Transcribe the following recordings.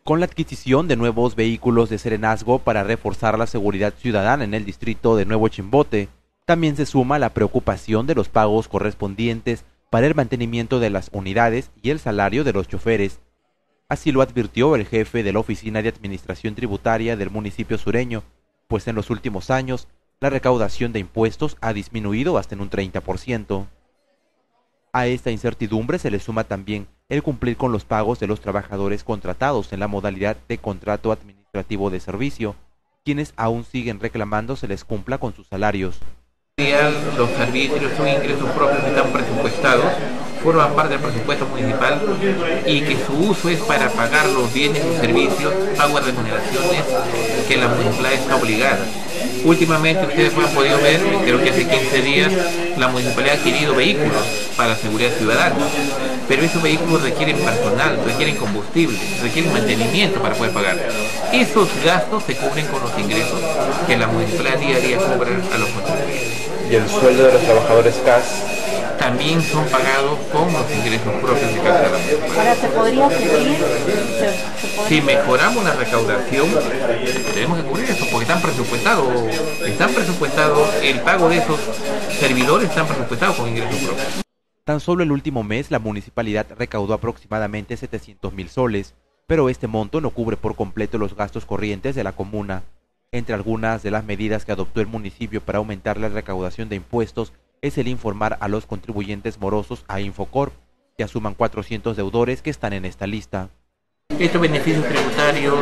Con la adquisición de nuevos vehículos de serenazgo para reforzar la seguridad ciudadana en el distrito de Nuevo Chimbote, también se suma la preocupación de los pagos correspondientes para el mantenimiento de las unidades y el salario de los choferes. Así lo advirtió el jefe de la Oficina de Administración Tributaria del municipio sureño, pues en los últimos años la recaudación de impuestos ha disminuido hasta en un 30%. A esta incertidumbre se le suma también el cumplir con los pagos de los trabajadores contratados en la modalidad de contrato administrativo de servicio, quienes aún siguen reclamando se les cumpla con sus salarios. Los servicios son ingresos propios que están presupuestados, forman parte del presupuesto municipal y que su uso es para pagar los bienes y servicios, pago de remuneraciones que la municipalidad está obligada. Últimamente ustedes han podido ver, creo que hace 15 días, la municipalidad ha adquirido vehículos para seguridad ciudadana, pero esos vehículos requieren personal, requieren combustible, requieren mantenimiento para poder pagar. Esos gastos se cubren con los ingresos que la municipalidad día a día cobra a los contribuyentes. ¿Y el sueldo de los trabajadores CAS? También son pagados con los ingresos propios de cada municipalidad. Ahora, ¿se podría cubrir? Si mejoramos la recaudación, tenemos que cubrir eso, porque están presupuestados, el pago de esos servidores están presupuestados con ingresos propios. Tan solo el último mes la municipalidad recaudó aproximadamente 700.000 soles, pero este monto no cubre por completo los gastos corrientes de la comuna. Entre algunas de las medidas que adoptó el municipio para aumentar la recaudación de impuestos es el informar a los contribuyentes morosos a Infocorp, que asuman 400 deudores que están en esta lista. Estos beneficios tributarios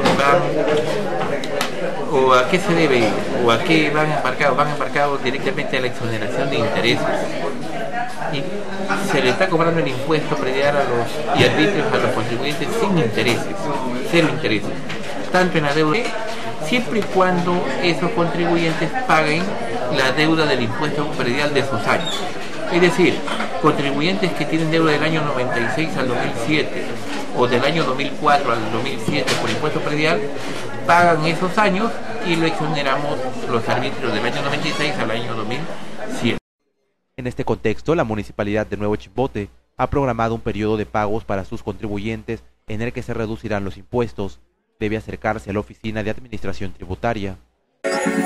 o a qué se debe o a qué van embarcados directamente a la exoneración de intereses. Y se le está cobrando el impuesto predial y arbitrios a los contribuyentes sin intereses, cero intereses, tanto en la deuda, siempre y cuando esos contribuyentes paguen la deuda del impuesto predial de esos años. Es decir, contribuyentes que tienen deuda del año 96 al 2007 o del año 2004 al 2007 por impuesto predial, pagan esos años y lo exoneramos los arbitrios del año 96 al año 2007. En este contexto, la Municipalidad de Nuevo Chimbote ha programado un periodo de pagos para sus contribuyentes en el que se reducirán los impuestos. Debe acercarse a la Oficina de Administración Tributaria.